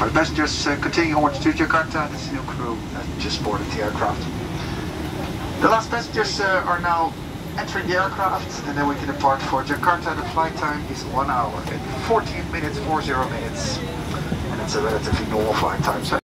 For the passengers continuing onwards to Jakarta, this is the new crew that just boarded the aircraft. The last passengers are now entering the aircraft, and then we can depart for Jakarta. The flight time is 1 hour and 14 minutes, 40 minutes, and it's a relatively normal flight time. So